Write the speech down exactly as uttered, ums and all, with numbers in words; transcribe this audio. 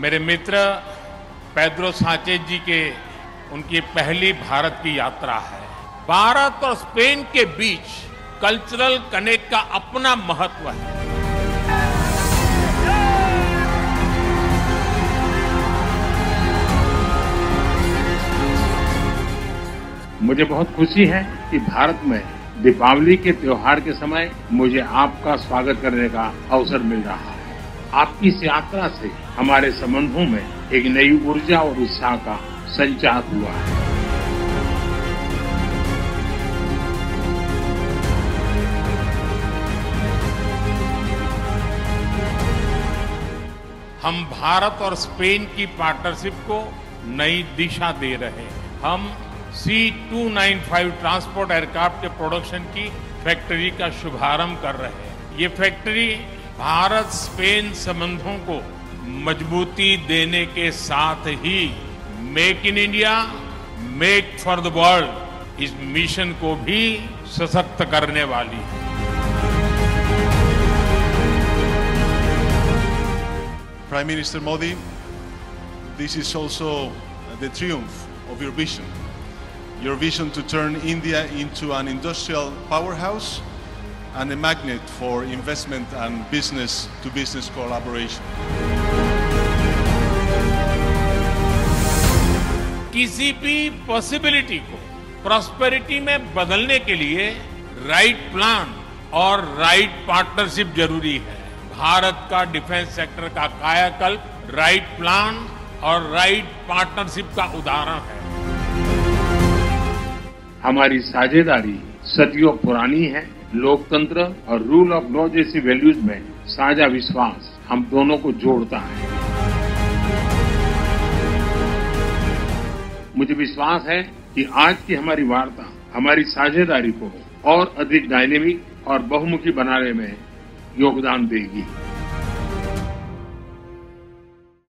मेरे मित्र Pedro Sanchez जी के उनकी पहली भारत की यात्रा है। भारत और स्पेन के बीच कल्चरल कनेक्ट का अपना महत्व है। मुझे बहुत खुशी है कि भारत में दीपावली के त्योहार के समय मुझे आपका स्वागत करने का अवसर मिल रहा है। आपकी इस यात्रा से हमारे संबंधों में एक नई ऊर्जा और उत्साह का संचार हुआ है। हम भारत और स्पेन की पार्टनरशिप को नई दिशा दे रहे हैं। हम C two nine five transport aircraft के प्रोडक्शन की फैक्ट्री का शुभारंभ कर रहे हैं। ये फैक्ट्री भारत स्पेन संबंधों को मजबूती देने के साथ ही make in India, make for the world इस मिशन को भी सशक्त करने वाली है। Prime Minister Modi, this is also the triumph of your vision. Your vision to turn India into an industrial powerhouse and a magnet for investment and business-to-business collaboration. किसी भी possibility को प्रॉस्पेरिटी में बदलने के लिए राइट प्लान और right partnership जरूरी है। भारत का डिफेंस सेक्टर का कायाकल्प राइट प्लान और राइट पार्टनरशिप का उदाहरण है। हमारी साझेदारी सदियों पुरानी है। लोकतंत्र और रूल ऑफ लॉ जैसी वैल्यूज में साझा विश्वास हम दोनों को जोड़ता है। मुझे विश्वास है कि आज की हमारी वार्ता हमारी साझेदारी को और अधिक डायनेमिक और बहुमुखी बनाने में योगदान देगी।